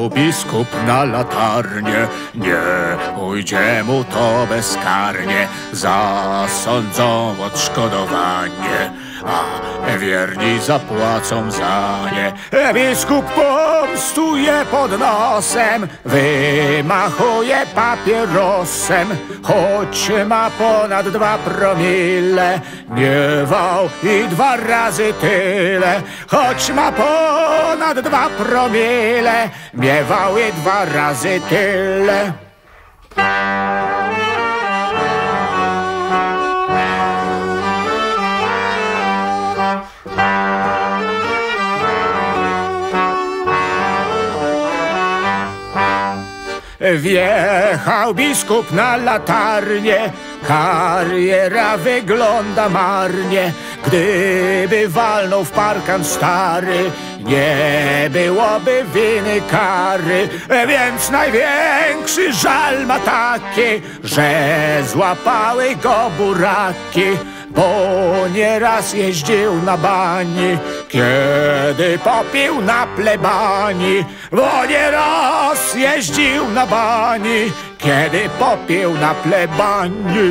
Wjechał biskup na latarnię, nie ujdzie mu to bezkarnie, zasądzą odszkodowanie, a wierni zapłacą za nie. Biskup pomstuje pod nosem, wymachuje papierosem, choć ma ponad 2 promile, miewał i 2 razy tyle. Choć ma ponad 2 promile, miewał i 2 razy tyle. Wjechał biskup na latarnię, kariera wygląda marnie. Gdyby walnął w parkan stary, nie byłoby winy kary. Więc największy żal ma taki, że złapały go buraki, bo nieraz jeździł na bani, kiedy popił na plebanii. Bo nieraz jeździł na bani, kiedy popił na plebanii.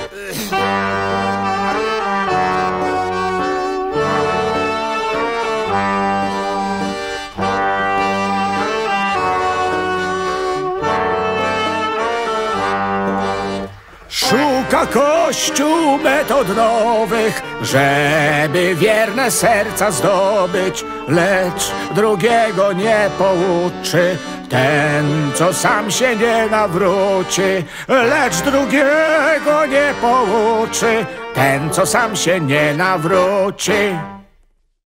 Szuka Kościół metod nowych, żeby wierne serca zdobyć, lecz drugiego nie pouczy ten, co sam się nie nawróci. Lecz drugiego nie pouczy ten, co sam się nie nawróci.